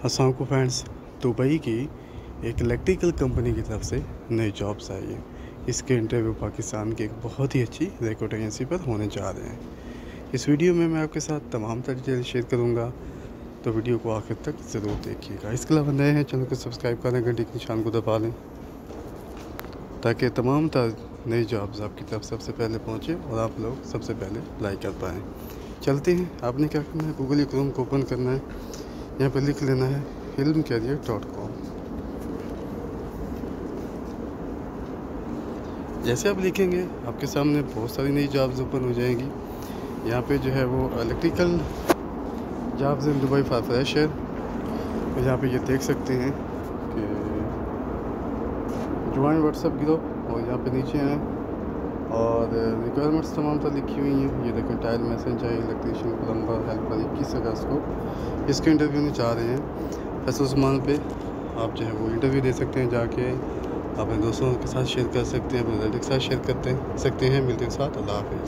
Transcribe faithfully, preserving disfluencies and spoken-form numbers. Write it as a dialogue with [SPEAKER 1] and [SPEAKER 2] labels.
[SPEAKER 1] अस्सलाम वालेकुम friends. Dubai की एक इलेक्ट्रिकल कंपनी की तरफ से नई जॉब्स आई है। इसके इंटरव्यू पाकिस्तान की एक बहुत ही अच्छी रिक्रूटिंग एजेंसी पर होने जा रहे हैं। इस वीडियो में मैं आपके साथ तमाम तर डिटेल शेयर करूंगा, तो वीडियो को आखिर तक ज़रूर देखिएगा। इसके अलावा नए हैं चैनल को सब्सक्राइब करें, घंटे के निशान को दबा लें ताकि तमाम तर नई जॉब्स आपकी तरफ सबसे पहले पहुँचे और आप लोग सबसे पहले अप्लाई कर पाएँ। चलते हैं। आपने क्या करना है, गूगल क्रोम को ओपन करना है, यहाँ पर लिख लेना है इल्म कैरियर डॉट कॉम। जैसे आप लिखेंगे आपके सामने बहुत सारी नई जॉब्स ओपन हो जाएंगी। यहाँ पे जो है वो electrical jobs in Dubai for fresher. तो यहाँ पे ये देख सकते हैं कि ज्वाइन व्हाट्सएप ग्रुप, और यहाँ पे नीचे हैं और रिक्वायरमेंट्स तमाम तो लिखी हुई हैं। ये देखो टाइल मैसेज है, इलेक्ट्रीशियन, प्लम्बर, हेल्पर, इक्कीस अगस्त को इसके इंटरव्यू में चाह रहे हैं। फैसल उस्मान पे आप जो है वो इंटरव्यू दे सकते हैं, जाके अपने दोस्तों के साथ शेयर कर सकते हैं, अपने रिलेटिव के साथ शेयर करते सकते हैं। मिलते हैं साथ, अल्लाह हाफिज़।